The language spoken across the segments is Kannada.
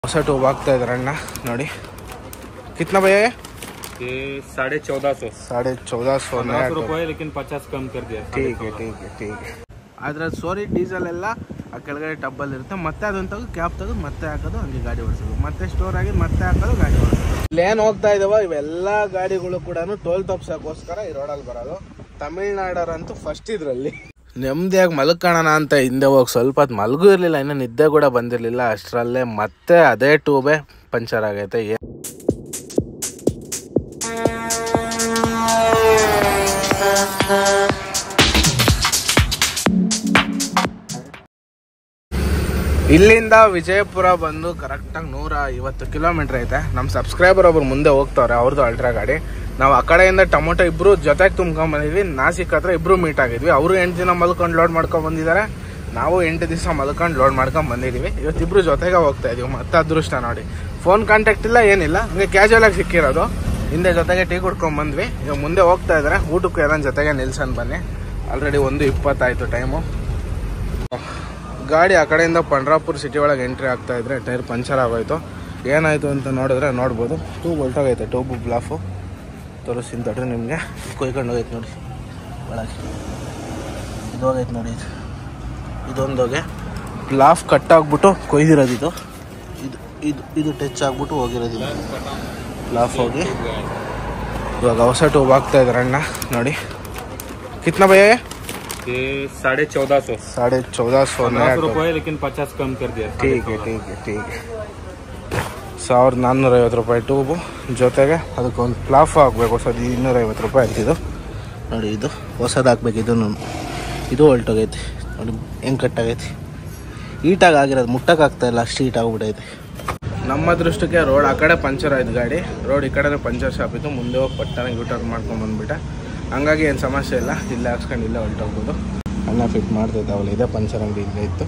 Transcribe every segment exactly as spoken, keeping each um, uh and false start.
ಹೊಸ ಟೂಬ್ ಆಗ್ತಾ ಇದ್ದಾರೆ ಅಣ್ಣ ನೋಡಿ. कितना भैया ये? ये साढ़े चौदह सौ साढ़े चौदह सौ रुपये लेकिन पचास कम कर दिया. ठीक है ठीक है ठीक है. ಅದ್ರ ಸೋರಿ ಡೀಸೆಲ್ ಎಲ್ಲ ಆ ಕೆಳಗಡೆ ಟಬ್ಬಲ್ಲಿ ಇರುತ್ತೆ. ಮತ್ತೆ ಅದನ್ನ ತೆಗೆದು ಕ್ಯಾಪ್ ತೆಗೆದು ಮತ್ತೆ ಹಾಕೋದು, ಹಂಗೆ ಗಾಡಿ ಓಡಿಸೋದು, ಮತ್ತೆ ಸ್ಟೋರ್ ಆಗಿ ಮತ್ತೆ ಹಾಕೋದು, ಗಾಡಿ ಓಡಿಸೋದು. ಇಲ್ಲೇನು ಹೋಗ್ತಾ ಇದಾವ ಇವೆಲ್ಲ ಗಾಡಿಗಳು ಕೂಡ ಟೋಲ್ ತಪ್ಸಕ್ಕೋಸ್ಕರ ಈ ರೋಡಲ್ಲಿ ಬರೋದು. ತಮಿಳ್ನಾಡರಂತೂ ಫಸ್ಟ್ ಇದ್ರಲ್ಲಿ ನೆಮ್ಮದಿಯಾಗಿ ಮಲ್ಕೋಣ ಅಂತ ಹಿಂದೆ ಹೋಗಿ ಸ್ವಲ್ಪ ಹೊತ್ತು ಮಲಗೂ ಇರಲಿಲ್ಲ, ಇನ್ನು ನಿದ್ದೆ ಕೂಡ ಬಂದಿರಲಿಲ್ಲ. ಅಷ್ಟರಲ್ಲೇ ಮತ್ತೆ ಅದೇ ಟೂಬೇ ಪಂಚರ್ ಆಗೈತೆ. ಇಲ್ಲಿಂದ ವಿಜಯಪುರ ಬಂದು ಕರೆಕ್ಟಾಗಿ ನೂರ ಐವತ್ತು ಕಿಲೋಮೀಟರ್ ಐತೆ. ನಮ್ಮ ಸಬ್ಸ್ಕ್ರೈಬರ್ ಒಬ್ರು ಮುಂದೆ ಹೋಗ್ತವ್ರೆ, ಅವ್ರದ್ದು ಅಲ್ಟ್ರಾ ಗಾಡಿ. ನಾವು ಆ ಕಡೆಯಿಂದ ಟೊಮೊಟೊ ಇಬ್ರು ಜೊತೆಗೆ ತುಂಬ್ಕೊಂಡ್ ಬಂದಿದ್ವಿ. ನಾಸಿಕ್ ಹತ್ರ ಇಬ್ರು ಮೀಟ್ ಆಗಿದ್ವಿ. ಅವರು ಎಂಟು ದಿನ ಮಲ್ಕೊಂಡು ಲೋಡ್ ಮಾಡ್ಕೊಂಡ್ ಬಂದಿದ್ದಾರೆ, ನಾವು ಎಂಟು ದಿವಸ ಮಲ್ಕೊಂಡು ಲೋಡ್ ಮಾಡ್ಕೊಂಡ್ ಬಂದಿದ್ದೀವಿ. ಇವತ್ತಿಬ್ರು ಜೊತೆಗೆ ಹೋಗ್ತಾ ಇದೀವಿ. ಮತ್ತೆ ಅದೃಷ್ಟ ನೋಡಿ, ಫೋನ್ ಕಾಂಟ್ಯಾಕ್ಟ್ ಇಲ್ಲ ಏನಿಲ್ಲ, ಹಂಗೆ ಕ್ಯಾಶುವಲ್ ಆಗಿ ಸಿಕ್ಕಿರೋದು. ಹಿಂದೆ ಜೊತೆಗೆ ಟೀ ಕುಡ್ಕೊಂಡ್ ಬಂದ್ವಿ. ಈಗ ಮುಂದೆ ಹೋಗ್ತಾ ಇದ್ದಾರೆ, ಊಟಕ್ಕೆ ಎಲ್ಲ ಜೊತೆಗೆ ನಿಲ್ಸನ್ ಬನ್ನಿ. ಆಲ್ರೆಡಿ ಒಂದು ಇಪ್ಪತ್ತಾಯ್ತು ಟೈಮು. ಗಾಡಿ ಆ ಕಡೆಯಿಂದ ಪಂಡ್ರಾಪುರ ಸಿಟಿ ಒಳಗೆ ಎಂಟ್ರಿ ಆಗ್ತಾ ಇದ್ರೆ ಟೈರ್ ಪಂಚರ್ ಆಗೋಯ್ತು. ಏನಾಯ್ತು ಅಂತ ನೋಡಿದ್ರೆ ನೋಡ್ಬೋದು, ಟೂಬ್ ಹೊಲ್ಟೋಗೈತೆ. ಟೂಬು ಬ್ಲಾಫು ತೋರಿಸ್ತೀನಿ ತಡ್ರಿ ನಿಮಗೆ. ಕೊಯ್ಕೊಂಡು ಹೋಗೈತೆ ನೋಡಿ ಒಳಗೆ, ಇದು ಹೋಗೈತೆ ನೋಡಿ. ಇದು ಇದೊಂದೋಗೆ ಬ್ಲಾಫ್ ಕಟ್ ಆಗ್ಬಿಟ್ಟು ಕೊಯ್ದಿರೋದು. ಇದು ಇದು ಇದು ಇದು ಟಚ್ ಆಗ್ಬಿಟ್ಟು ಹೋಗಿರೋದು ಬ್ಲಾಫ್ ಹೋಗಿ. ಇವಾಗ ಹೊಸ ಟೂಬ್ ಆಗ್ತಾ ಇದ್ದಾರೆ ಅಣ್ಣ ನೋಡಿ. ಕಿತ್ನಾ ಭಯ್ಯ? ये साढ़े चौदह सौ साढ़े चौदह सौ रुपये लेकिन पचास कम कर दिया. ठीक है ठीक है ठीक है. ಸಾವಿರದ ನಾನ್ನೂರ ಐವತ್ತು ರೂಪಾಯಿ ಟೂಬು, ಜೊತೆಗೆ ಅದಕ್ಕೊಂದು ಪ್ಲಾಫ್ ಹಾಕ್ಬೇಕು ಹೊಸದು, ಇನ್ನೂರೈವತ್ತು ರೂಪಾಯಿ ಆಗ್ತಿದ್ದು ನೋಡಿ. ಇದು ಹೊಸದು ಹಾಕ್ಬೇಕು. ಇದನ್ನು ಇದು ಹೊಲ್ಟೋಗೈತಿ ನೋಡಿ, ಹೆಂಗೆ ಕಟ್ಟಾಗೈತಿ. ಈಟಾಗಿ ಆಗಿರೋದು ಮುಟ್ಟಕ್ಕೆ ಆಗ್ತಾಯಿಲ್ಲ, ಅಷ್ಟು ಈಟ್ ಆಗ್ಬಿಟ್ಟೈತಿ. ನಮ್ಮ ದೃಷ್ಟಕ್ಕೆ ರೋಡ್ ಆ ಕಡೆ ಪಂಚರ್ ಆಯ್ತು ಗಾಡಿ, ರೋಡ್ ಈ ಕಡೆ ಪಂಚರ್ ಶಾಪ್ ಇತ್ತು. ಮುಂದೆ ಹೋಗಿ ಪಟ್ಟಣ ಯೂಟರ್ನ್ ಮಾಡ್ಕೊಂಡು ಬಂದುಬಿಟ್ಟೆ. ಹಂಗಾಗಿ ಏನು ಸಮಸ್ಯೆ ಇಲ್ಲ, ಇಲ್ಲೇ ಹಾಕ್ಸ್ಕೊಂಡು ಇಲ್ಲೇ ಹೊಲ್ಟೋಗ್ಬೋದು. ಅನ್ನ ಫಿಟ್ ಮಾಡ್ತೈತೆ ಅವಳು, ಇದೇ ಪಂಚರ್ ಅಂಗಡಿ ಇಲ್ಲೇ ಇತ್ತು.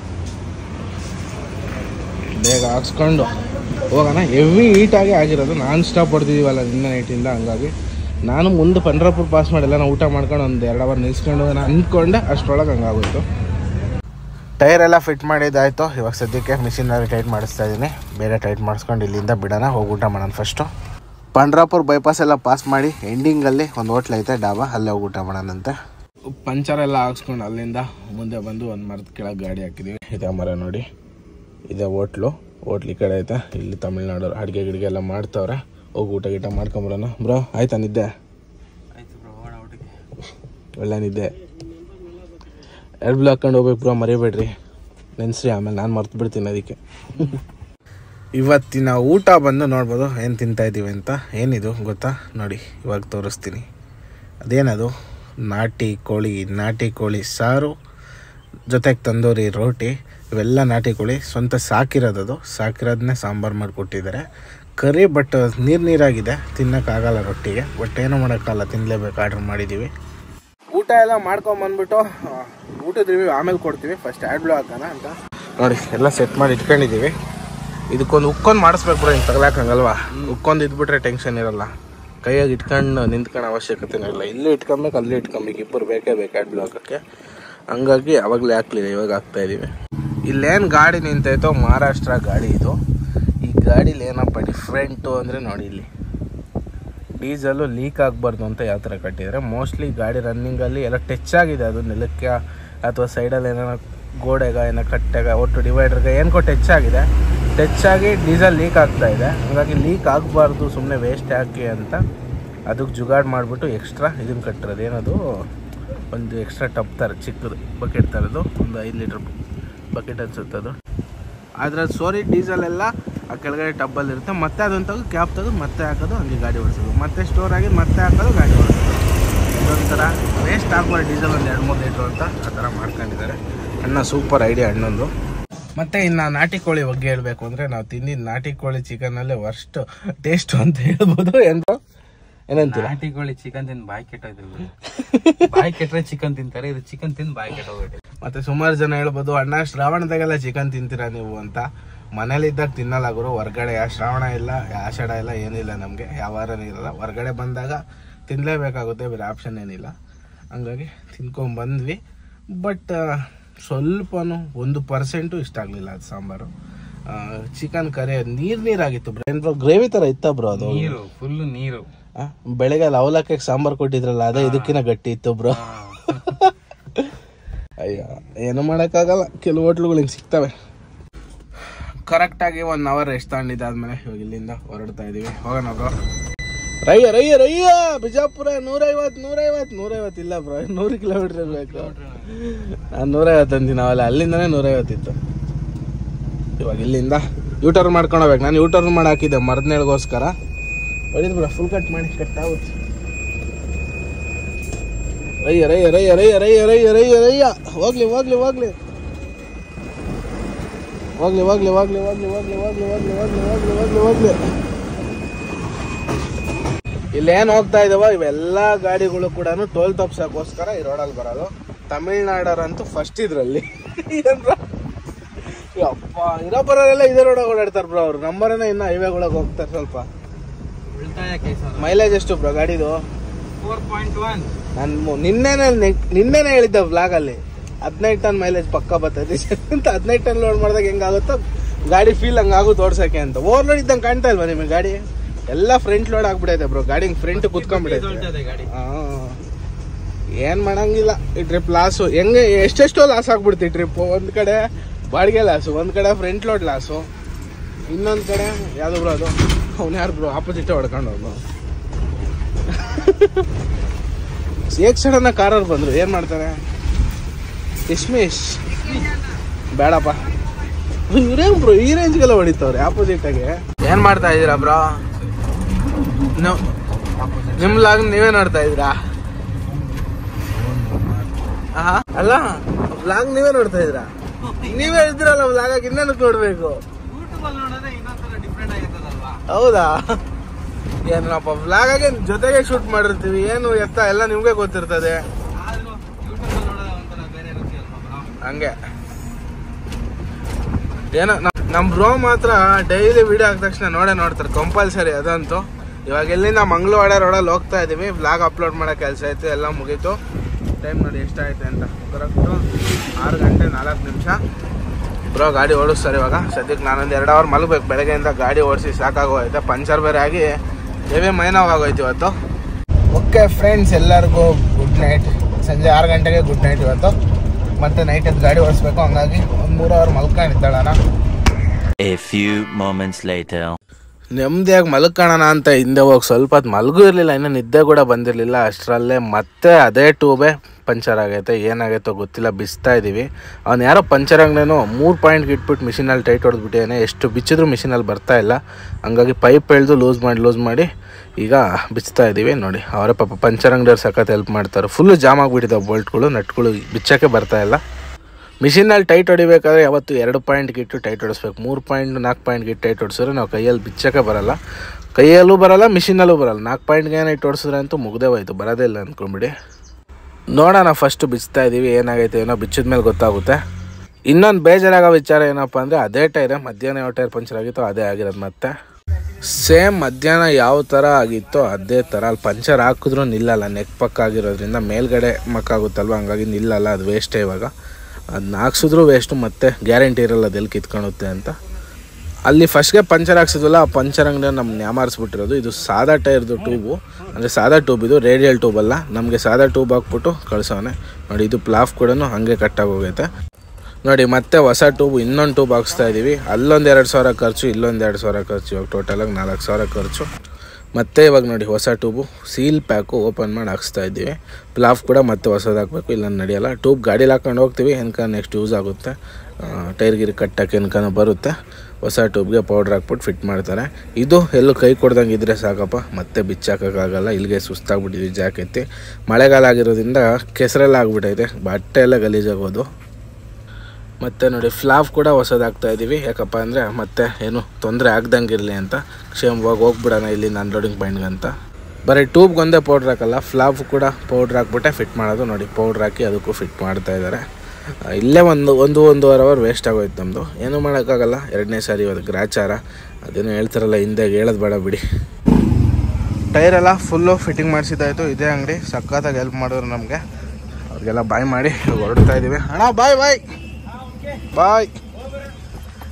ಬೇಗ ಹಾಕ್ಸ್ಕೊಂಡು ಹೋಗೋಣ. ಹೆವಿ ಹೀಟಾಗಿ ಆಗಿರೋದು, ನಾನ್ ಸ್ಟಾಪ್ ಹೊಡ್ತಿದ್ದೀವಲ್ಲ ನಿನ್ನೆ ನೈಟಿಂದ. ಹಂಗಾಗಿ ನಾನು ಮುಂದೆ ಪಂಡ್ರಾಪುರ ಪಾಸ್ ಮಾಡಿಲ್ಲ, ನಾವು ಊಟ ಮಾಡ್ಕೊಂಡು ಒಂದು ಎರಡು ಅವರ್ ನಿಲ್ಸ್ಕೊಂಡು ನಾನು ಅಂದ್ಕೊಂಡೆ, ಅಷ್ಟರೊಳಗೆ ಹಂಗಾಗೋಯ್ತು. ಟೈರ್ ಎಲ್ಲ ಫಿಟ್ ಮಾಡಿದ್ದಾಯಿತು. ಇವಾಗ ಸದ್ಯಕ್ಕೆ ಮಿಷಿನಲ್ಲಿ ಟೈಟ್ ಮಾಡಿಸ್ತಾ ಇದ್ದೀನಿ. ಬೇರೆ ಟೈಟ್ ಮಾಡಿಸ್ಕೊಂಡು ಇಲ್ಲಿಂದ ಬಿಡೋಣ, ಹೋಗಿ ಊಟ ಮಾಡೋಣ. ಫಸ್ಟು ಪಂಡ್ರಾಪುರ ಬೈಪಾಸ್ ಎಲ್ಲ ಪಾಸ್ ಮಾಡಿ ಎಂಡಿಂಗಲ್ಲಿ ಒಂದು ಹೋಟ್ಲ್ ಐತೆ, ಡಾಬಾ, ಅಲ್ಲೇ ಹೋಗಿ ಊಟ ಮಾಡೋಣಂತೆ. ಪಂಚರ್ ಎಲ್ಲ ಹಾಕ್ಸ್ಕೊಂಡು ಅಲ್ಲಿಂದ ಮುಂದೆ ಬಂದು ಒಂದು ಮರದ ಕೆಳಗೆ ಗಾಡಿ ಹಾಕಿದ್ದೀವಿ. ಇದೇ ಮರ ನೋಡಿ, ಇದೇ ಹೋಟ್ಲು. ಹೋಟ್ಲ್ ಈ ಕಡೆ ಐತೆ. ಇಲ್ಲಿ ತಮಿಳ್ನಾಡು ಅಡುಗೆ ಗಿಡಿಗೆ ಎಲ್ಲ ಮಾಡ್ತವ್ರೆ. ಹೋಗಿ ಊಟ ಗೀಟ ಮಾಡ್ಕೊಂಬರೋಣ. ಬ್ರೋ ಆಯ್ತಾ ನಿದ್ದೆ? ಆಯ್ತು ಬ್ರೋ, ಒಳ್ಳೆ ನಿದ್ದೆ. ಎರಡು ಬ್ಲೂ ಹಾಕ್ಕೊಂಡು ಹೋಗ್ಬೇಕು ಬ್ರೋ, ಮರಿಬೇಡ್ರಿ, ನೆನ್ಸ್ರಿ ಆಮೇಲೆ ನಾನು ಮರ್ತು ಬಿಡ್ತೀನಿ ಅದಕ್ಕೆ. ಇವತ್ತಿನ ಊಟ ಬಂದು ನೋಡ್ಬೋದು ಏನು ತಿಂತಾಯಿದ್ದೀವಿ ಅಂತ. ಏನಿದು ಗೊತ್ತಾ ನೋಡಿ, ಇವಾಗ ತೋರಿಸ್ತೀನಿ. ಅದೇನದು, ನಾಟಿ ಕೋಳಿ. ನಾಟಿ ಕೋಳಿ ಸಾರು ಜೊತೆಗೆ ತಂದೂರಿ ರೋಟಿ. ಇವೆಲ್ಲ ನಾಟಿ ಕೋಳಿ ಸ್ವಂತ ಸಾಕಿರೋದದು. ಸಾಕಿರೋದನ್ನೇ ಸಾಂಬಾರು ಮಾಡಿಕೊಟ್ಟಿದ್ದಾರೆ. ಕರಿ ಬಟ್ ನೀರು ನೀರಾಗಿದೆ, ತಿನ್ನೋಕ್ಕಾಗಲ್ಲ ರೊಟ್ಟಿಗೆ. ಬಟ್ ಏನೂ ಮಾಡೋಕ್ಕಾಗಲ್ಲ, ತಿನ್ನಲೇಬೇಕು, ಆರ್ಡ್ರ್ ಮಾಡಿದ್ದೀವಿ. ಊಟ ಎಲ್ಲ ಮಾಡ್ಕೊಂಬಂದ್ಬಿಟ್ಟು ಊಟದ ರಿವ್ಯೂ ಆಮೇಲೆ ಕೊಡ್ತೀವಿ. ಫಸ್ಟ್ ಆ್ಯಡ್ ಬ್ಲೂ ಹಾಕೋಣ ಅಂತ ನೋಡಿ, ಎಲ್ಲ ಸೆಟ್ ಮಾಡಿ ಇಟ್ಕೊಂಡಿದ್ದೀವಿ. ಇದಕ್ಕೊಂದು ಉಕ್ಕೊಂದು ಮಾಡಿಸ್ಬೇಕು ಕೂಡ, ಹಿಂಗೆ ತಗಲಾಕಂಗಲ್ವಾ. ಉಕ್ಕೊಂದು ಇದ್ಬಿಟ್ರೆ ಟೆನ್ಷನ್ ಇರೋಲ್ಲ, ಕೈಯಾಗಿ ಇಟ್ಕೊಂಡು ನಿಂತ್ಕೊಂಡು ಅವಶ್ಯಕತೆನೂ ಇಲ್ಲ. ಇಲ್ಲೇ ಇಟ್ಕೊಬೇಕು, ಅಲ್ಲೇ ಇಟ್ಕೊಬೇಕು, ಇಬ್ಬರು ಬೇಕೇ ಬೇಕು ಆ್ಯಡ್ ಬ್ಲೂ ಹಾಕೋಕ್ಕೆ. ಹಂಗಾಗಿ ಅವಾಗಲೇ ಹಾಕ್ಲಿಲ್ಲ, ಇವಾಗ ಹಾಕ್ತಾಯಿದ್ದೀವಿ. ಇಲ್ಲೇನು ಗಾಡಿ ನಿಂತೈತೋ ಮಹಾರಾಷ್ಟ್ರ ಗಾಡಿ ಇದು. ಈ ಗಾಡೀಲಿ ಏನಪ್ಪ ಡಿಫ್ರೆಂಟು ಅಂದರೆ ನೋಡಿ, ಇಲ್ಲಿ ಡೀಸೆಲ್ಲು ಲೀಕ್ ಆಗಬಾರ್ದು ಅಂತ ಯಾವ ಥರ ಕಟ್ಟಿದ್ದಾರೆ. ಮೋಸ್ಟ್ಲಿ ಗಾಡಿ ರನ್ನಿಂಗಲ್ಲಿ ಎಲ್ಲ ಟಚ್ ಆಗಿದೆ, ಅದು ನೆಲಕ್ಕೆ ಅಥವಾ ಸೈಡಲ್ಲಿ ಏನಾರ ಗೋಡೆಗೆ ಏನೋ ಕಟ್ಟೆಗೆ ಒಟ್ಟು ಡಿವೈಡರ್ಗೆ ಏನಕ್ಕೋ ಟಚ್ ಆಗಿದೆ. ಟಚ್ ಆಗಿ ಡೀಸೆಲ್ ಲೀಕ್ ಆಗ್ತಾ ಇದೆ. ಹಾಗಾಗಿ ಲೀಕ್ ಆಗಬಾರ್ದು, ಸುಮ್ಮನೆ ವೇಸ್ಟ್ ಹಾಕಿ ಅಂತ ಅದಕ್ಕೆ ಜುಗಾಡ್ ಮಾಡಿಬಿಟ್ಟು ಎಕ್ಸ್ಟ್ರಾ ಇದನ್ನು ಕಟ್ಟಿರೋದು. ಏನದು, ಒಂದು ಎಕ್ಸ್ಟ್ರಾ ಟಪ್ ಥರ ಚಿಕ್ಕದು ಬಕೆಟ್ ಥರದ್ದು, ಒಂದು ಐದು ಲೀಟ್ರ್ ಬಕೆಟ್ ಅನ್ಸುತ್ತೆ ಅದು. ಆದರೆ ಸೋರಿ ಡೀಸೆಲ್ ಎಲ್ಲ ಆ ಕೆಳಗಡೆ ಟಬ್ಬಲ್ಲಿ ಇರುತ್ತೆ. ಮತ್ತೆ ಅದನ್ನು ತೆಗೆದು ಕ್ಯಾಪ್ ತೆಗೆದು ಮತ್ತೆ ಹಾಕೋದು, ಹಂಗೆ ಗಾಡಿ ಓಡಿಸೋದು, ಮತ್ತೆ ಸ್ಟೋರ್ ಆಗಿ ಮತ್ತೆ ಹಾಕೋದು, ಗಾಡಿ ಓಡಿಸೋದು. ಇದೊಂಥರ ವೇಸ್ಟ್ ಆಗ್ಬಾರ್ದು ಡೀಸೆಲ್ ಒಂದು ಎರಡು ಮೂರು ಲೀಟ್ರು ಅಂತ ಆ ಥರ ಮಾಡ್ಕೊಂಡಿದ್ದಾರೆ. ಅಣ್ಣ ಸೂಪರ್ ಐಡಿಯಾ ಅಣ್ಣಂದು. ಮತ್ತು ಇನ್ನು ನಾಟಿ ಕೋಳಿ ಬಗ್ಗೆ ಹೇಳಬೇಕು ಅಂದರೆ, ನಾವು ತಿಂದಿದ್ದು ನಾಟಿ ಕೋಳಿ ಚಿಕನ್ನಲ್ಲೇ ವರ್ಸ್ಟ್ ಟೇಸ್ಟು ಅಂತ ಹೇಳ್ಬೋದು. ಎಂತ ಏನಂತೀರ? ನಾಟಿ ಕೋಳಿ ಚಿಕನ್ ತಿಂದು ಬಾಯಿ ಕೆಟ್ಟೋಯ್ತು. ಬಾಯಿ ಕೆಟ್ಟರೆ ಚಿಕನ್ ತಿಂತಾರೆ, ಇದು ಚಿಕನ್ ತಿಂದು ಬಾಯಿ ಕೆಟ್ಟೋಗ್ಬಿಟ್ಟು. ಮತ್ತು ಸುಮಾರು ಜನ ಹೇಳ್ಬೋದು, ಅಣ್ಣ ಶ್ರಾವಣದಾಗೆಲ್ಲ ಚಿಕನ್ ತಿಂತೀರಾ ನೀವು ಅಂತ. ಮನೇಲಿದ್ದಾಗ ತಿನ್ನಲ್ಲ ಗುರು, ಹೊರ್ಗಡೆ ಯಾವ ಶ್ರಾವಣ ಇಲ್ಲ, ಆಷಾಢ ಇಲ್ಲ, ಏನಿಲ್ಲ ನಮಗೆ, ಯಾವ ವಾರನೂ ಇರಲ್ಲ. ಹೊರ್ಗಡೆ ಬಂದಾಗ ತಿನ್ನಲೇಬೇಕಾಗುತ್ತೆ, ಬೇರೆ ಆಪ್ಷನ್ ಏನಿಲ್ಲ. ಹಂಗಾಗಿ ತಿನ್ಕೊಂಬಂದ್ವಿ. ಬಟ್ ಸ್ವಲ್ಪನೂ ಒಂದು ಪರ್ಸೆಂಟು ಇಷ್ಟ ಆಗಲಿಲ್ಲ ಅದು ಸಾಂಬಾರು. ಚಿಕನ್ ಕರಿ ನೀರ್ ನೀರಾಗಿತ್ತು ಬ್ರೋ. ಏನ್ ಬ್ರೋ ಗ್ರೇವಿ ತರ ಇತ್ತ ಬ್ರೋ ಅದು? ನೀರು ಫುಲ್ ನೀರು. ಬೆಳಗ್ಗೆ ಅವಲಕ್ಕಿ ಸಾಂಬಾರ್ ಕೊಟ್ಟಿದ್ರಲ್ಲ ಅದೇ ಇದಕ್ಕಿನ ಗಟ್ಟಿ ಇತ್ತು ಬ್ರೋ. ಅಯ್ಯ ಏನು ಮಾಡಕ್ಕಾಗಲ್ಲ, ಕೆಲವು ಹೋಟ್ಲುಗಳು ಹಿಂಗೆ ಸಿಗ್ತವೆ. ಕರೆಕ್ಟಾಗಿ ಒನ್ ಅವರ್ ರೆಸ್ಟ್ ತಗೊಂಡಿದ್ದಾದ್ಮೇಲೆ ಇವಾಗ ಇಲ್ಲಿಂದ ಹೊರಡ್ತಾ ಇದೀವಿ. ಹೋಗೋಣ ಬ್ರೋ. ರಯ್ಯ ರಯ್ಯ ರಯ್ಯ ಬಿಜಾಪುರ ನೂರೈವತ್ತು ನೂರೈವತ್ತು ನೂರೈವತ್ತು ಇಲ್ಲ ಬ್ರೋ, ನೂರು ಕಿಲೋಮೀಟರ್ ಇರಬೇಕು. ನಾನು ನೂರೈವತ್ತು ಅಂತೀನಿ, ನಾವಲ್ಲ ಅಲ್ಲಿಂದನೇ ನೂರೈವತ್ತಿತ್ತು. ಇವಾಗ ಇಲ್ಲಿಂದ ಯೂ ಟರ್ನ್ ಮಾಡ್ಕೊಂಡು ಹೋಗ್ಬೇಕು. ನಾನು ಯೂ ಟರ್ನ್ ಮಾಡಿ ಹಾಕಿದ್ದೆ ಮರದ್ನೇಳ್ಗೋಸ್ಕರ. ಹೊಡಿದ್ ಬ್ರೋ, ಫುಲ್ ಕಟ್ ಮಾಡಿ ಕಟ್ ಆಗುತ್ತೆ. ರಯ್ಯ ರಯ್ಯ ರಯ್ಯ ರಯ್ಯ ರಯ್ಯ ರಯ್ಯ ರಯ್ಯ ರಯ್ಯ ಹೋಗ್ಲಿ ಹೋಗ್ಲಿ ಹೋಗ್ಲಿ ಹೋಗ್ಲಿ ಹೋಗ್ಲಿ ಹೋಗ್ಲಿ ಹೋಗ್ಲಿ ಹೋಗ್ಲಿ ಹೋಗ್ಲಿ ಹೋಗ್ಲಿ ಹೋಗ್ಲಿ ಹೋಗ್ಲಿ ಹೋಗ್ಲಿ ಹೋಗ್ಲಿ ಇಲ್ಲೇನು ಹೋಗ್ತಾ ಇದಾವ ಇವೆಲ್ಲ ಗಾಡಿಗಳು ಕೂಡ ಟೋಲ್ ತಪ್ಸಕ್ಕೋಸ್ಕರ ಈ ರೋಡಲ್ಲಿ ಬರೋದು. ತಮಿಳ್ನಾಡರಂತೂ ಫಸ್ಟ್ ಇದ್ರಲ್ಲಿ. ಅಪ್ಪ ಇರೋ ಬರೋರೆಲ್ಲ ಇದೇ ರೋಡಾಗ ಓಡಾಡ್ತಾರೆ ಬ್ರೋ. ಅವ್ರು ನಂಬರೇನ ಇನ್ನು ಹೈವೇಗಳಾಗ ಹೋಗ್ತಾರೆ. ಸ್ವಲ್ಪ ಮೈಲೇಜ್ ಎಷ್ಟು ಬ್ರೋ ಗಾಡಿದು? ನಾನು ನಿನ್ನೆನೆ ನಿನ್ನೆನೆ ಹೇಳಿದ್ದೆ ವ್ಲಾಗ್ ಅಲ್ಲಿ ಹದಿನೈದು ಟನ್ ಮೈಲೇಜ್ ಪಕ್ಕ ಬರ್ತದೆ ಅಂತ. ಹದಿನೈದು ಟನ್ ಲೋಡ್ ಮಾಡಿದಾಗ ಹೆಂಗಾಗುತ್ತೋ ಗಾಡಿ ಫೀಲ್ ಹಂಗಾಗುತ್ತೆ ಓಡ್ಸಕ್ಕೆ ಅಂತ. ಓವರ್ ಲೋಡ್ ಇದ್ದಂಗೆ ಕಾಣ್ತಾ ಇಲ್ವಾ ನಿಮಗೆ ಗಾಡಿ? ಎಲ್ಲ ಫ್ರಂಟ್ ಲೋಡ್ ಆಗ್ಬಿಡೈತೆ ಬ್ರೋ. ಗಾಡಿ ಫ್ರಂಟ್ ಕುತ್ಕೊಂಡ್ಬಿಡೈತೆ. ಹಾ ಏನ್ ಮಾಡಂಗಿಲ್ಲ. ಈ ಟ್ರಿಪ್ ಲಾಸು. ಹೆಂಗೆ ಎಷ್ಟೆಷ್ಟೋ ಲಾಸ್ ಆಗ್ಬಿಡ್ತಿ ಟ್ರಿಪ್. ಒಂದ್ ಕಡೆ ಬಾಡಿಗೆ ಲಾಸು, ಒಂದ್ ಕಡೆ ಫ್ರಂಟ್ ಲೋಡ್ ಲಾಸು, ಇನ್ನೊಂದ್ ಕಡೆ ಯಾವ್ದು ಬ್ರೋ ಅದು ಅವ್ನು ಯಾರು ಬ್ರೋ ಆಪೋಸಿಟ್ ಹೊಡ್ಕೊಂಡು ಹೋಗ್ನು. ಏಕ್ ಸಡನ್ನ ಕಾರವ್ರು ಬಂದ್ರು, ಏನ್ ಮಾಡ್ತಾರೆ? ಕಿಶ್ಮಿಶ್ ಬೇಡಪ್ಪ. ಇವ್ರೇನ್ ಬ್ರೋ ಈ ರೇಂಜ್ಗೆಲ್ಲ ಹೊಡಿತವ್ರೆ ಆಪೋಸಿಟ್ ಆಗಿ. ಏನ್ ಮಾಡ್ತಾ ಇದೀರಾ ಬ್ರೋ? ನಿಮ್ ಲಾಗ್ ನೀವೇ ನೋಡ್ತಾ ಇದ್ದೀರಾ? ಅಲ್ಲ ವ್ಲಾಗ್ ನೀವೇ ನೋಡ್ತಾ ಇದ್ದೀರಾ? ನೀವೇ ಇದ್ರಲ್ಲ ವ್ಲಾಗ್, ಇನ್ನೇನು ನೋಡ್ಬೇಕು? ಹೌದಾ? ಏನಪ್ಪ ವ್ಲಾಗ್ ಆಗಿ ಜೊತೆಗೆ ಶೂಟ್ ಮಾಡಿರ್ತೀವಿ, ಏನು ಎತ್ತ ಎಲ್ಲ ನಿಮ್ಗೆ ಗೊತ್ತಿರ್ತದೆ. ಹಂಗೆ ಏನೋ ನಮ್ ಬ್ರೋ ಮಾತ್ರ ಡೈಲಿ ವಿಡಿಯೋ ಹಾಕಿದ ತಕ್ಷಣ ನೋಡೇ ನೋಡ್ತಾರೆ ಕಂಪಲ್ಸರಿ ಅದಂತೂ. ಇವಾಗ ಎಲ್ಲಿಂದ ಮಂಗಳವಾಡ ರೋಡಲ್ಲಿ ಹೋಗ್ತಾ ಇದೀವಿ. ವ್ಲಾಗ್ ಅಪ್ಲೋಡ್ ಮಾಡೋ ಕೆಲಸ ಆಯ್ತು, ಎಲ್ಲ ಮುಗೀತು. ಟೈಮ್ ನೋಡಿ ಎಷ್ಟಾಯ್ತು ಅಂತ. ಕರೆಕ್ಟು ಆರು ಗಂಟೆ ನಾಲ್ಕು ನಿಮಿಷ. ಬ್ರೋ ಗಾಡಿ ಓಡಿಸ್ತಾರೆ ಇವಾಗ. ಸದ್ಯಕ್ಕೆ ನಾನೊಂದು ಎರಡು ಅವರ್ ಮಲಗಬೇಕು. ಬೆಳಗ್ಗೆಯಿಂದ ಗಾಡಿ ಓಡಿಸಿ ಸಾಕಾಗೋಯ್ತು. ಪಂಚರ್ ಬೇರೆ ಆಗಿ ಹೆವಿ ಮೈನೋವಾಗೋಯ್ತು ಇವತ್ತು. ಓಕೆ ಫ್ರೆಂಡ್ಸ್, ಎಲ್ಲರಿಗೂ ಗುಡ್ ನೈಟ್. ಸಂಜೆ ಆರು ಗಂಟೆಗೆ ಗುಡ್ ನೈಟ್ ಇವತ್ತು. ಮತ್ತೆ ನೈಟ್ ಎದ್ದು ಗಾಡಿ ಓಡಿಸ್ಬೇಕು. ಹಂಗಾಗಿ ಒಂದು ಮೂರು ಅವರ್ ಮಲ್ಕೊಂಡಿದ್ದಾಳಣ. A few moments later. ನೆಮ್ಮದಿಯಾಗಿ ಮಲ್ಕೋಣ ಅಂತ ಹಿಂದೆ ಹೋಗಿ ಸ್ವಲ್ಪ ಹೊತ್ತು ಮಲಗೂ ಇರಲಿಲ್ಲ, ಇನ್ನೂ ನಿದ್ದೆ ಕೂಡ ಬಂದಿರಲಿಲ್ಲ. ಅಷ್ಟರಲ್ಲೇ ಮತ್ತೆ ಅದೇ ಟ್ಯೂಬೇ ಪಂಚರ್ ಆಗೈತೆ. ಏನಾಗೈತೋ ಗೊತ್ತಿಲ್ಲ, ಬಿಸ್ತಾ ಇದ್ದೀವಿ. ಅವ್ನು ಯಾರೋ ಪಂಚರ್ ಅಂಗನೇನು ಮೂರು ಪಾಯಿಂಟ್ಗೆ ಇಟ್ಬಿಟ್ಟು ಮಿಷಿನಲ್ಲಿ ಟೈಟ್ ಹೊಡೆದ್ಬಿಟ್ಟಿದ್ದಾನೆ. ಎಷ್ಟು ಬಿಚ್ಚಿದ್ರು ಮಿಷಿನಲ್ಲಿ ಬರ್ತಾ ಇಲ್ಲ. ಹಂಗಾಗಿ ಪೈಪ್ ಎಳೆದು ಲೂಸ್ ಮಾಡಿ ಲೂಸ್ ಮಾಡಿ ಈಗ ಬಿಚ್ತಾ ಇದ್ದೀವಿ. ನೋಡಿ ಅವರೇ ಪಾಪ ಪಂಚರ್ ಅಂಗಡಿಯವ್ರು ಸಖತ್ ಹೆಲ್ಪ್ ಮಾಡ್ತಾರೆ. ಫುಲ್ಲು ಜಾಮ್ ಆಗಿಬಿಟ್ಟಿದ್ದಾವೆ ಬೋಲ್ಟ್ಗಳು, ನಟ್ಗಳು ಬಿಚ್ಚೋಕ್ಕೆ ಬರ್ತಾ ಇಲ್ಲ. ಮಿಷಿನಲ್ಲಿ ಟೈಟ್ ಹೊಡಿಬೇಕಾದ್ರೆ ಯಾವತ್ತು ಎರಡು ಪಾಯಿಂಟ್ಗೆ ಇಟ್ಟು ಟೈಟ್ ಹೊಡಿಸ್ಬೇಕು. ಮೂರು ಪಾಯಿಂಟ್ ನಾಲ್ಕು ಪಾಯಿಂಟ್ಗೆ ಇಟ್ಟು ಟೈಟ್ ಹೊಡಿಸಿದ್ರೆ ನಾವು ಕೈಯಲ್ಲಿ ಬಿಚ್ಚೋಕ್ಕೆ ಬರೋಲ್ಲ, ಕೈಯಲ್ಲೂ ಬರೋಲ್ಲ, ಮಿಷಿನಲ್ಲೂ ಬರೋಲ್ಲ. ನಾಲ್ಕು ಪಾಯಿಂಟ್ಗೆ ಏನೋ ಇಟ್ಟು ಹೊಡಿಸಿದ್ರೆ ಅಂತೂ ಮುಗ್ದೇ ಹೋಯ್ತು, ಬರೋದೇ ಇಲ್ಲ ಅಂದ್ಕೊಂಬಿಡಿ. ನೋಡೋಣ, ಫಸ್ಟು ಬಿಚ್ತಾ ಇದ್ದೀವಿ. ಏನಾಗೈತೆ ಏನೋ ಬಿಚ್ಚಿದ ಮೇಲೆ ಗೊತ್ತಾಗುತ್ತೆ. ಇನ್ನೊಂದು ಬೇಜಾರಾಗೋ ವಿಚಾರ ಏನಪ್ಪ ಅಂದರೆ ಅದೇ ಟೈರೇ ಮಧ್ಯಾಹ್ನ ಯಾವ ಟೈರ್ ಪಂಚರ್ ಆಗಿತ್ತೋ ಅದೇ ಆಗಿರೋದು. ಮತ್ತೆ ಸೇಮ್ ಮಧ್ಯಾಹ್ನ ಯಾವ ಥರ ಆಗಿತ್ತೋ ಅದೇ ಥರ. ಅಲ್ಲಿ ಪಂಚರ್ ಹಾಕಿದ್ರೂ ನಿಲ್ಲಲ್ಲ, ನೆಕ್ ಪಕ್ಕ ಆಗಿರೋದ್ರಿಂದ ಮೇಲ್ಗಡೆ ಮಕ್ಕಾಗುತ್ತಲ್ವ, ಹಂಗಾಗಿ ನಿಲ್ಲಲ್ಲ. ಅದು ವೇಸ್ಟೇ ಇವಾಗ. ಅದನ್ನ ಹಾಕ್ಸಿದ್ರು ವೇಸ್ಟು, ಮತ್ತು ಗ್ಯಾರಂಟಿ ಇರಲ್ಲ ಅದೆಲ್ಲಿ ಕಿತ್ಕೊಳುತ್ತೆ ಅಂತ. ಅಲ್ಲಿ ಫಸ್ಟ್ಗೆ ಪಂಚರ್ ಹಾಕ್ಸಿದ್ವಲ್ಲ, ಆ ಪಂಚರ್ ಅಂಗಡಿ ನಮ್ಗೆ ನ್ಯಾಮಾರಿಸ್ಬಿಟ್ಟಿರೋದು. ಇದು ಸಾದಾ ಟೈರ್ದು ಟ್ಯೂಬು, ಅಂದರೆ ಸಾದಾ ಟ್ಯೂಬ್, ಇದು ರೇಡಿಯಲ್ ಟ್ಯೂಬ್ ಅಲ್ಲ. ನಮಗೆ ಸಾದಾ ಟ್ಯೂಬ್ ಹಾಕ್ಬಿಟ್ಟು ಕಳ್ಸೋನೆ. ನೋಡಿ ಇದು ಪ್ಲಾಫ್ ಕೂಡ ಹಾಗೆ ಕಟ್ಟಾಗಿ ಹೋಗೈತೆ. ನೋಡಿ ಮತ್ತೆ ಹೊಸ ಟ್ಯೂಬ್, ಇನ್ನೊಂದು ಟ್ಯೂಬ್ ಹಾಕ್ಸ್ತಾ ಇದ್ದೀವಿ. ಅಲ್ಲೊಂದು ಎರಡು ಸಾವಿರ ಖರ್ಚು, ಇಲ್ಲೊಂದು ಎರಡು ಸಾವಿರ ಖರ್ಚು. ಇವಾಗ ಟೋಟಲಾಗಿ ನಾಲ್ಕು ಸಾವಿರ ಖರ್ಚು. ಮತ್ತು ಇವಾಗ ನೋಡಿ ಹೊಸ ಟ್ಯೂಬು ಸೀಲ್ ಪ್ಯಾಕು ಓಪನ್ ಮಾಡಿ ಹಾಕ್ಸ್ತಾ ಇದ್ದೀವಿ. ಪ್ಲಾಫ್ ಕೂಡ ಮತ್ತೆ ಹೊಸದು ಹಾಕಬೇಕು, ಇಲ್ಲ ನಡೆಯಲ್ಲ. ಟ್ಯೂಬ್ ಗಾಡೀಲಿ ಹಾಕೊಂಡು ಹೋಗ್ತೀವಿ, ಎನ್ಕ ನೆಕ್ಸ್ಟ್ ಯೂಸ್ ಆಗುತ್ತೆ. ಟೈರ್ ಗಿರಿ ಕಟ್ಟಕ್ಕೆ ಎನ್ಕನೂ ಬರುತ್ತೆ. ಹೊಸ ಟ್ಯೂಬ್ಗೆ ಪೌಡ್ರ್ ಹಾಕ್ಬಿಟ್ಟು ಫಿಟ್ ಮಾಡ್ತಾರೆ. ಇದು ಎಲ್ಲೂ ಕೈ ಕೊಡ್ದಂಗೆ ಇದ್ದರೆ ಸಾಕಪ್ಪ, ಮತ್ತೆ ಬಿಚ್ಚಾಕೋಕ್ಕಾಗಲ್ಲ. ಇಲ್ಲಿಗೆ ಸುಸ್ತಾಗ್ಬಿಟ್ಟಿದ್ವಿ ಜಾಕೆತ್ತಿ. ಮಳೆಗಾಲ ಆಗಿರೋದ್ರಿಂದ ಕೆಸರೆಲ್ಲ ಆಗ್ಬಿಟ್ಟೈತೆ, ಬಟ್ಟೆ ಎಲ್ಲ ಗಲೀಜಾಗೋದು. ಮತ್ತು ನೋಡಿ ಫ್ಲಾಪ್ ಕೂಡ ಹೊಸದಾಗ್ತಾ ಇದ್ದೀವಿ. ಯಾಕಪ್ಪ ಅಂದರೆ ಮತ್ತೆ ಏನು ತೊಂದರೆ ಆಗ್ದಂಗೆ ಇರಲಿ ಅಂತ. ಕ್ಷೇಮವಾಗಿ ಹೋಗ್ಬಿಡೋಣ ಇಲ್ಲಿ ಅನ್ಲೋಡಿಂಗ್ ಪಾಯಿಂಟ್ಗೆ ಅಂತ. ಬರೀ ಟ್ಯೂಬ್ಗೆ ಒಂದೇ ಪೌಡ್ರ್ ಹಾಕಲ್ಲ, ಫ್ಲಾಪ್ ಕೂಡ ಪೌಡ್ರ್ ಹಾಕ್ಬಿಟ್ಟೆ ಫಿಟ್ ಮಾಡೋದು. ನೋಡಿ ಪೌಡ್ರ್ ಹಾಕಿ ಅದಕ್ಕೂ ಫಿಟ್ ಮಾಡ್ತಾ ಇದ್ದಾರೆ. ಇಲ್ಲೇ ಒಂದು ಒಂದು ಒಂದೂವರೆ ಅವರ್ ವೇಸ್ಟ್ ಆಗೋಯ್ತು ನಮ್ಮದು. ಏನೂ ಮಾಡೋಕ್ಕಾಗಲ್ಲ, ಎರಡನೇ ಸಾರಿ ಇವತ್ತು ಗ್ರಾಚಾರ. ಅದೇನು ಹೇಳ್ತಾರಲ್ಲ ಹಿಂದೆ ಹೇಳೋದು ಬೇಡ ಬಿಡಿ. ಟೈರೆಲ್ಲ ಫುಲ್ಲು ಫಿಟ್ಟಿಂಗ್ ಮಾಡಿಸಿದ್ದಾಯಿತು. ಇದೇ ಅಂಗಡಿ ಸಖತ್ತಾಗಿ ಹೆಲ್ಪ್ ಮಾಡಿದ್ರು ನಮಗೆ. ಅವ್ರಿಗೆಲ್ಲ ಬಾಯ್ ಮಾಡಿ ಹೊರಡ್ತಾ ಇದ್ದೀವಿ. ಅಣ್ಣ ಬಾಯ್ ಬಾಯ್ ಬಾಯ್.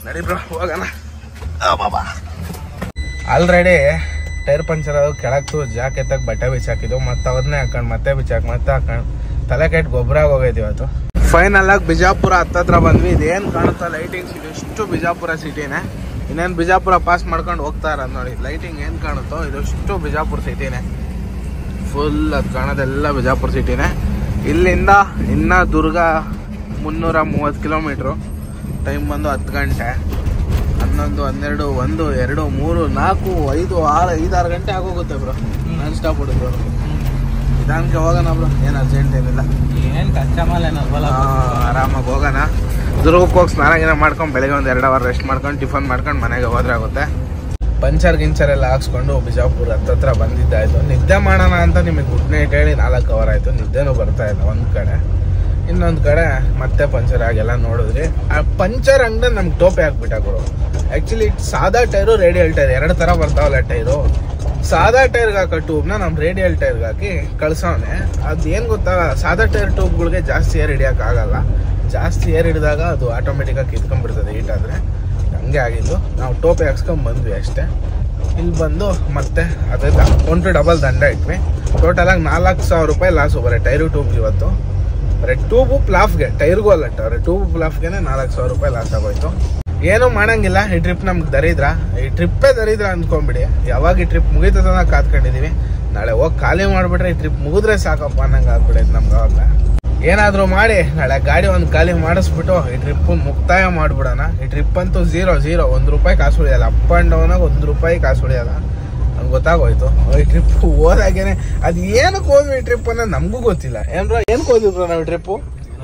ನಡಿ ಬ್ರೋ ಹೋಗೋಣ. ಬಾಬಾ ಆಲ್ರೆಡಿ ಟೈರ್ ಪಂಚರ್ ಅದು ಕೆಳಕ್ತು ಜಾಕೆತ್ತಾಗ ಬಟ್ಟೆ ಬಿಚ್ಚಾಕಿದ್ದು ಮತ್ತೆ ಅವನ್ನೇ ಹಾಕೊಂಡು ಮತ್ತೆ ಬಿಚ್ಚಾಕ್ ಮತ್ತೆ ಹಾಕೊಂಡು ತಲೆ ಕೆಟ್ಟು ಗೊಬ್ಬರ ಆಗೋಗೈತಿ ಇವತ್ತು. ಫೈನಲ್ ಆಗಿ ಬಿಜಾಪುರ ಹತ್ತತ್ರ ಬಂದ್ವಿ. ಇದೇನು ಕಾಣುತ್ತಾ ಲೈಟಿಂಗ್ಸ್ ಇದು ಇಷ್ಟು ಬಿಜಾಪುರ ಸಿಟಿನೇ. ಇನ್ನೇನು ಬಿಜಾಪುರ ಪಾಸ್ ಮಾಡ್ಕೊಂಡು ಹೋಗ್ತಾ ಇರೋದು ನೋಡಿ. ಲೈಟಿಂಗ್ ಏನು ಕಾಣುತ್ತೋ ಇದಷ್ಟು ಬಿಜಾಪುರ ಸಿಟಿನೇ. ಫುಲ್ ಅದು ಕಾಣೋದೆಲ್ಲ ಬಿಜಾಪುರ ಸಿಟಿನೇ. ಇಲ್ಲಿಂದ ಇನ್ನ ದುರ್ಗ ಮುನ್ನೂರ ಮೂವತ್ತು ಕಿಲೋಮೀಟ್ರು. ಟೈಮ್ ಬಂದು ಹತ್ತು ಗಂಟೆ. ಹನ್ನೊಂದು ಹನ್ನೆರಡು ಒಂದು ಎರಡು ಮೂರು ನಾಲ್ಕು ಐದು ಆರು ಐದಾರು ಗಂಟೆ ಆಗೋಗುತ್ತೆ ಬ್ರೋ. ನಾನ್ ಸ್ಟಾಪ್ ಹೊಡಿದ್ರು ನಿಧಾನಕ್ಕೆ ಹೋಗೋಣ ಬ್ರೋ. ಏನು ಅರ್ಜೆಂಟ್ ಏನಿಲ್ಲ. ಏನ್ ಕಚ್ಚಾ ಮಾಲ್ ಏನಲ್ವಲ್ಲ, ಆರಾಮಾಗಿ ಹೋಗೋಣ. ದುರ್ಗಕ್ಕೆ ಹೋಗಿ ಸ್ನಾನ ಗಿನ ಮಾಡ್ಕೊಂಡು ಬೆಳಗ್ಗೆ ಒಂದು ಎರಡು ಅವರ್ ರೆಸ್ಟ್ ಮಾಡ್ಕೊಂಡು ಟಿಫನ್ ಮಾಡ್ಕೊಂಡು ಮನೆಗೆ ಹೋದ್ರೆ ಆಗುತ್ತೆ. ಪಂಚರ್ ಗಿಂಚರ್ ಎಲ್ಲ ಹಾಕ್ಸ್ಕೊಂಡು ಬಿಜಾಪುರ ಹತ್ತತ್ರ ಬಂದಿದ್ದಾಯ್ತು. ನಿದ್ದೆ ಮಾಡೋಣ ಅಂತ ನಿಮಗೆ ಗುಡ್ ನೈಟ್ ಹೇಳಿ ನಾಲ್ಕು ಅವರ್ ಆಯಿತು. ನಿದ್ದೆನೂ ಬರ್ತಾ ಇಲ್ಲ ಒಂದು ಕಡೆ. ಇನ್ನೊಂದು ಕಡೆ ಮತ್ತೆ ಪಂಚರ್ ಆಗೆಲ್ಲ ನೋಡಿದ್ರಿ. ಆ ಪಂಚರ್ ಅಂಗಡಿ ನಮ್ಗೆ ಟೋಪೆ ಹಾಕ್ಬಿಟ್ಟಾಕೊಡು. ಆ್ಯಕ್ಚುಲಿ ಸಾದಾ ಟೈರು ರೇಡಿಯಲ್ ಟೈರ್ ಎರಡು ಥರ ಬರ್ತಾವಲ್ಲ ಟೈರು. ಸಾದಾ ಟೈರ್ಗೆ ಹಾಕೋ ಟ್ಯೂಬ್ನ ನಮ್ಮ ರೇಡಿಯಲ್ ಟೈರ್ಗೆ ಹಾಕಿ ಕಳ್ಸೋನೆ. ಅದು ಏನು ಗೊತ್ತಾ, ಸಾದಾ ಟೈರ್ ಟ್ಯೂಬ್ಗಳಿಗೆ ಜಾಸ್ತಿ ಏರ್ ಹಿಡಿಯೋಕ್ಕಾಗಲ್ಲ. ಜಾಸ್ತಿ ಏರ್ ಹಿಡಿದಾಗ ಅದು ಆಟೋಮೆಟಿಕಾಗಿ ಕಿತ್ಕೊಂಡ್ಬಿಡ್ತದೆ ಹೀಟಾದರೆ. ಹಂಗೆ ಆಗಿದ್ದು. ನಾವು ಟೋಪೆ ಹಾಕ್ಸ್ಕೊಂಡು ಬಂದ್ವಿ ಅಷ್ಟೇ. ಇಲ್ಲಿ ಬಂದು ಮತ್ತೆ ಅದೇ ಒನ್ ಟು ಡಬಲ್ ದಂಡ ಇಟ್ವಿ. ಟೋಟಲಾಗಿ ನಾಲ್ಕು ಸಾವಿರ ರೂಪಾಯಿ ಲಾಸು ಬರೀ ಟೈರು ಟ್ಯೂಬ್ಗೆ ಇವತ್ತು. ಬರೀ ಟ್ಯೂಬು ಪ್ಲಾಫ್ಗೆ, ಟೈರ್ಗೂ ಅಲ್ಲ ಬರೀ ಟ್ಯೂಬು ಪ್ಲಾಫ್ಗೆ ನಾಲ್ಕು ಸಾವಿರ ರೂಪಾಯಿ ಲಾಸ್ ಆಗೋಯ್ತು. ಏನೂ ಮಾಡಂಗಿಲ್ಲ. ಈ ಟ್ರಿಪ್ ನಮ್ಗೆ ದರಿದ್ರ, ಈ ಟ್ರಿಪ್ಪೇ ದರಿದ್ರ ಅಂದ್ಕೊಂಬಿಡಿ. ಯಾವಾಗ ಈ ಟ್ರಿಪ್ ಮುಗಿತದ ಕಾತ್ಕೊಂಡಿದೀವಿ. ನಾಳೆ ಹೋಗಿ ಖಾಲಿ ಮಾಡಿಬಿಟ್ರೆ ಈ ಟ್ರಿಪ್ ಮುಗಿದ್ರೆ ಸಾಕಪ್ಪ ಅನ್ನಂಗೆ ಆಗ್ಬಿಡೈತೆ ನಮ್ಗೆ. ಅವಾಗ ಏನಾದರೂ ಮಾಡಿ ನಾಳೆ ಗಾಡಿ ಒಂದು ಖಾಲಿ ಮಾಡಿಸ್ಬಿಟ್ಟು ಈ ಟ್ರಿಪ್ಪು ಮುಕ್ತಾಯ ಮಾಡಿಬಿಡೋಣ. ಈ ಟ್ರಿಪ್ ಅಂತೂ ಝೀರೋ ಝೀರೋ ಒಂದು ರೂಪಾಯಿ ಕಾಸು ಉಳಿಯಲ್ಲ. ಅಪ್ ಆ್ಯಂಡ್ ಡೌನಾಗ ಒಂದು ರೂಪಾಯಿ ಕಾಸು ಉಳಿಯಲ್ಲ. ನಮ್ಗೆ ಗೊತ್ತಾಗೋಯ್ತು ಈ ಟ್ರಿಪ್ ಹೋದಾಗೇನೆ. ಅದು ಏನಕ್ಕೆ ಹೋದ್ವಿ ಈ ಟ್ರಿಪ್ ಅನ್ನೋದು ನಮಗೂ ಗೊತ್ತಿಲ್ಲ. ಏನ್ರ ಏನಕ್ಕೆ ಹೋದ್ವಿ ಬ್ರೋ ನಾವು ಟ್ರಿಪ್ಪು?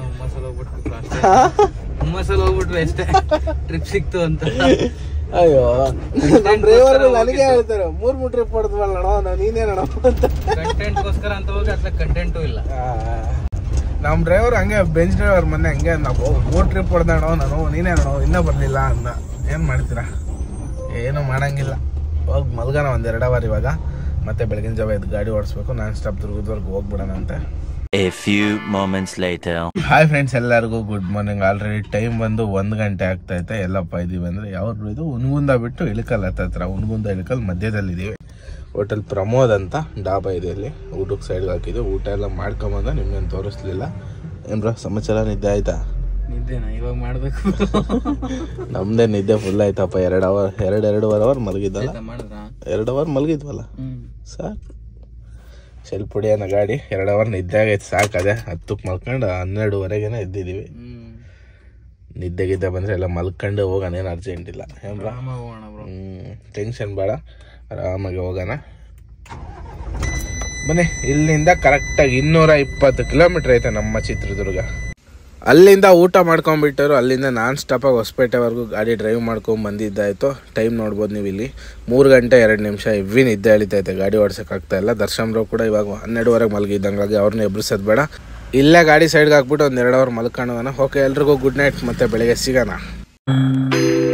ಹುಮ್ಮಸಲ್ಲಿ ಹೋಗ್ಬಿಟ್ವಿ ಅಷ್ಟೇ, ಟ್ರಿಪ್ ಸಿಕ್ತು ಅಂತ. ಅಯ್ಯೋ ನಮ್ಮ ಡ್ರೈವರ್ ನನಗೆ ಹೇಳ್ತಾರೆ ಮೂರ್ ಮೂರ್ ಟ್ರಿಪ್ ಹೊಡೆದ್ವಲ್ಲ ಅಣ್ಣ ನಾವು ನೀನೇನಣ ಅಂತ. ಕಂಟೆಂಟ್ಗೋಸ್ಕರ ಅಂತ ಹೋಗಿ ಅದ್ರ ಕಂಟೆಂಟು ಇಲ್ಲ. ನಮ್ಮ ಡ್ರೈವರ್ ಹಂಗೆ ಬೆಂಚ್ ಡ್ರೈವರ್ ಮೊನ್ನೆ ಹಂಗೆ ನಾವು ಮೂರ್ ಟ್ರಿಪ್ ಹೊಡೆದಣೋ ನಾನು ನೀನೇನೋ ಇನ್ನೂ ಬರ್ಲಿಲ್ಲ ಅಂದ. ಏನ್ ಮಾಡ್ತೀರಾ, ಏನು ಮಾಡಂಗಿಲ್ಲ. ಹೋಗಿ ಮಲ್ಗೋಣ ಒಂದ್ ಎರಡು ಅವರ್ ಇವಾಗ. ಮತ್ತೆ ಬೆಳಗಿನ ಜಾವ ಎದ್ದು ಗಾಡಿ ಓಡಿಸ್ಬೇಕು. ನಾನ್ ಸ್ಟಾಪ್ ದುರ್ಗದವರೆಗೂ ಹೋಗ್ಬಿಡೋಣ ಅಂತ. A few moments later. Hi friends, ಎಲ್ಲರಿಗೂ ಗುಡ್ ಮಾರ್ನಿಂಗ್. ಆಲ್ರೆಡಿ ಟೈಮ್ ಬಂದು ಒಂದು ಗಂಟೆ ಆಗ್ತಾ ಐತೆ. ಎಲ್ಲಪ್ಪ ಇದೀವಿ ಅಂದರೆ ಯಾವ್ದು ಇದು ಉನ್ಗುಂದ ಬಿಟ್ಟು ಇಳಕಲ್ ಹತ್ತತ್ರ. ಉನ್ಗುಂದ ಇಳಕಲ್ ಮಧ್ಯದಲ್ಲಿದ್ದೀವಿ. ಹೋಟೆಲ್ ಪ್ರಮೋದ್ ಅಂತ ಡಾಬಾ ಇದೆ. ಇಲ್ಲಿ ಊಟಕ್ಕೆ ಸೈಡ್ಗೆ ಹಾಕಿದ್ದು. ಊಟ ಎಲ್ಲ ಮಾಡ್ಕೊಂಬಂದ ನಿಮ್ಗೇನು ತೋರಿಸ್ಲಿಲ್ಲ. ಏನ್ರ ಸಮಾಚಾರ? ನಿದ್ದೆ ಆಯ್ತಾ? ನಿದ್ದೆನಾ ಇವಾಗ ಮಾಡ್ಬೇಕು. ನಮ್ದೇ ನಿದ್ದೆ ಫುಲ್ ಆಯ್ತಪ್ಪ. ಎರಡು ಅವರ್ ಎರಡು ಎರಡೂವರೆ ಅವರ್ ಮಲಗಿದ್ದಲ್ಲ. ಮಾಡಿದ್ರ ಎರಡು ಅವರ್ ಮಲಗಿದ್ವಲ್ಲ ಸಾಕು. ಸ್ವಲ್ಪ ಹೊಡಿಯೋಣ ಗಾಡಿ. ಎರಡು ಅವರ್ ನಿದ್ದೆ ಆಗೈತೆ ಸಾಕು. ಅದೇ ಹತ್ತಕ್ಕೆ ಮಲ್ಕೊಂಡು ಹನ್ನೆರಡುವರೆಗೇನೆ ಎದ್ದಿದ್ದೀವಿ. ನಿದ್ದೆ ಗಿದ್ದೆ ಬಂದರೆ ಎಲ್ಲ ಮಲ್ಕೊಂಡು ಹೋಗೋಣ. ಏನು ಅರ್ಜೆಂಟ್ ಇಲ್ಲ. ಏನ್ರ ಹ್ಞೂ ಟೆನ್ಷನ್ ಬೇಡ, ಆರಾಮಾಗಿ ಹೋಗೋಣ ಬನ್ನಿ. ಇಲ್ಲಿಂದ ಕರೆಕ್ಟಾಗಿ ಇನ್ನೂರ ಇಪ್ಪತ್ತು ಕಿಲೋಮೀಟ್ರ್ ಐತೆ ನಮ್ಮ ಚಿತ್ರದುರ್ಗ. ಅಲ್ಲಿಂದ ಊಟ ಮಾಡ್ಕೊಂಡ್ಬಿಟ್ಟರು. ಅಲ್ಲಿಂದ ನಾನ್ ಸ್ಟಾಪಾಗಿ ಹೊಸಪೇಟೆವರೆಗೂ ಗಾಡಿ ಡ್ರೈವ್ ಮಾಡ್ಕೊಂಡು ಬಂದಿದ್ದಾಯಿತು. ಟೈಮ್ ನೋಡ್ಬೋದು ನೀವು ಇಲ್ಲಿ ಮೂರು ಗಂಟೆ ಎರಡು ನಿಮಿಷ. ಇವ್ವಿ ನಿದ್ದೆ ಎಳಿತೈತೆ, ಗಾಡಿ ಓಡ್ಸೋಕ್ಕಾಗ್ತಾ ಇಲ್ಲ. ದರ್ಶನ್ರಾವ್ ಕೂಡ ಇವಾಗ ಹನ್ನೆರಡುವರೆಗೆ ಮಲಗಿದ್ದಂಗಾಗಿ ಅವ್ರನ್ನ ಎಬ್ರಿಸೋದು ಬೇಡ. ಇಲ್ಲೇ ಗಾಡಿ ಸೈಡ್ಗೆ ಹಾಕ್ಬಿಟ್ಟು ಒಂದು ಎರಡು ಅವರ್ ಮಲ್ಕೊಳ್ಳೋಣ. ಓಕೆ, ಎಲ್ರಿಗೂ ಗುಡ್ ನೈಟ್. ಮತ್ತೆ ಬೆಳಿಗ್ಗೆ ಸಿಗೋಣ.